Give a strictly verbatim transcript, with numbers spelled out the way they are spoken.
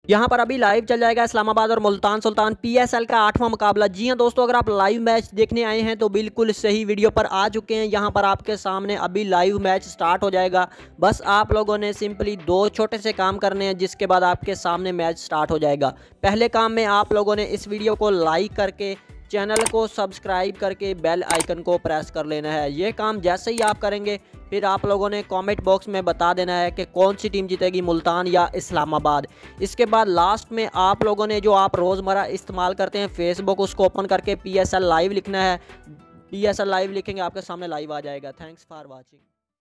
यहाँ पर अभी लाइव चल जाएगा इस्लामाबाद और मुल्तान सुल्तान पीएसएल का आठवां मुकाबला। जी हाँ दोस्तों, अगर आप लाइव मैच देखने आए हैं तो बिल्कुल सही वीडियो पर आ चुके हैं। यहाँ पर आपके सामने अभी लाइव मैच स्टार्ट हो जाएगा। बस आप लोगों ने सिंपली दो छोटे से काम करने हैं, जिसके बाद आपके सामने मैच स्टार्ट हो जाएगा। पहले काम में आप लोगों ने इस वीडियो को लाइक करके चैनल को सब्सक्राइब करके बेल आइकन को प्रेस कर लेना है। ये काम जैसे ही आप करेंगे फिर आप लोगों ने कमेंट बॉक्स में बता देना है कि कौन सी टीम जीतेगी, मुल्तान या इस्लामाबाद। इसके बाद लास्ट में आप लोगों ने जो आप रोज़मर्रा इस्तेमाल करते हैं फेसबुक, उसको ओपन करके पी एस एल लाइव लिखना है। पी एस एल लाइव लिखेंगे आपके सामने लाइव आ जाएगा। Thanks for watching.